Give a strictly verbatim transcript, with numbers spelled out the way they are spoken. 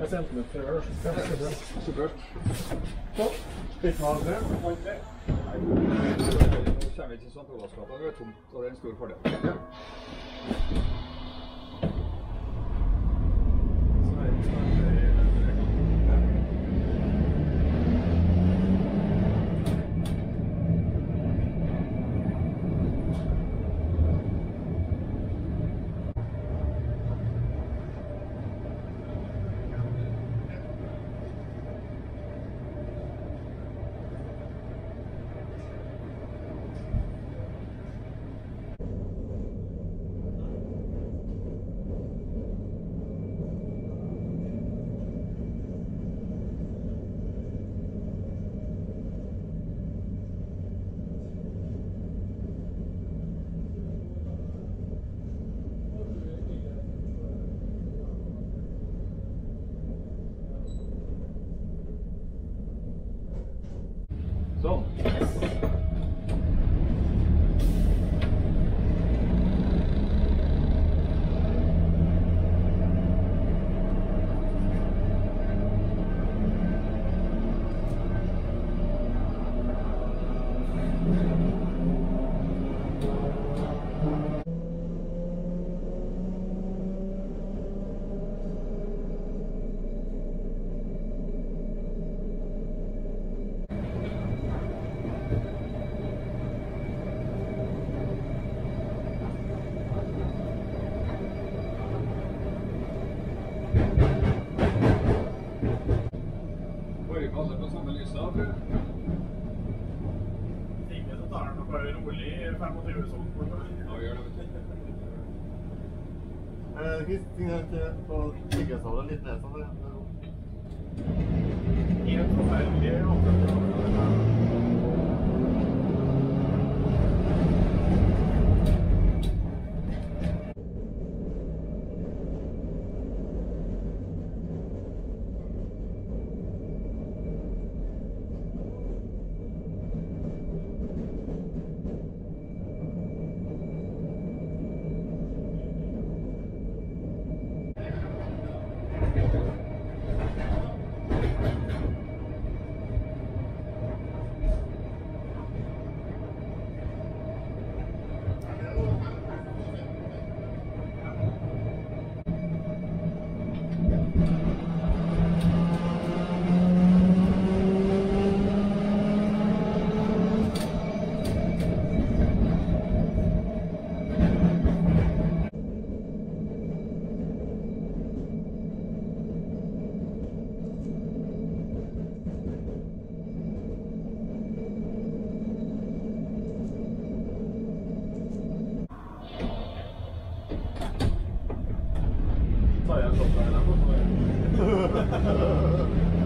Jeg sendte den før, så skal jeg se det. Supert. Så, litt av det. Nå kommer vi til sånn på Olavsgata, det er tomt, og det er en stor fordel. Sånn. Alle på samme lyset, tror jeg. Ikke så tar den nok bare rolig i tjuefem sånn. Ja, vi gjør det, vet du. Eh, Kristin har ikke på sikkerhetsholdet litt ned sånn. Helt forferdelig avtøkt. Tar jeg en sånn der, eller?